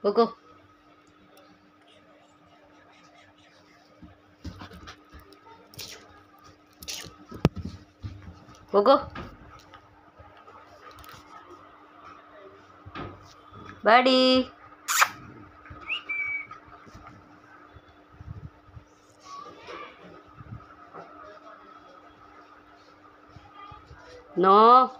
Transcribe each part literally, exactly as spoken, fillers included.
Cocoa Coco buddy no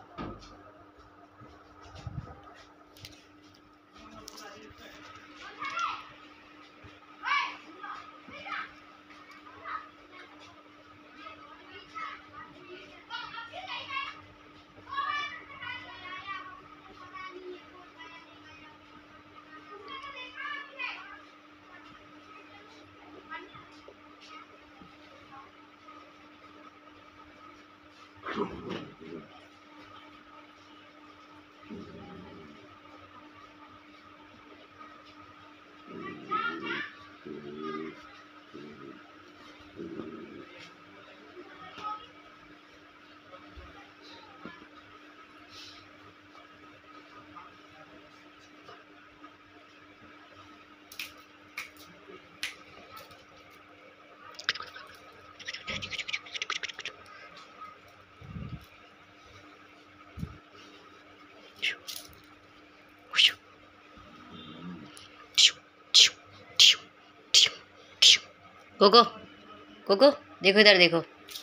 Coco Coco देखो इधर देखो।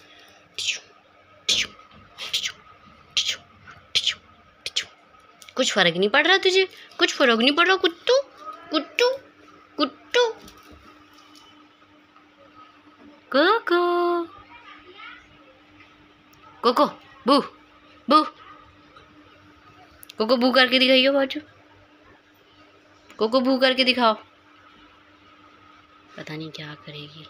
कुछ फर्क नहीं पड़ रहा तुझे? कुछ फर्क नहीं पड़ रहा कुत्तू कुत्तू कुत्तू कोको कोको बू बू कोको बू करके दिखाइयो बाजू। कोको बू करके दिखाओ। पता नहीं क्या करेगी।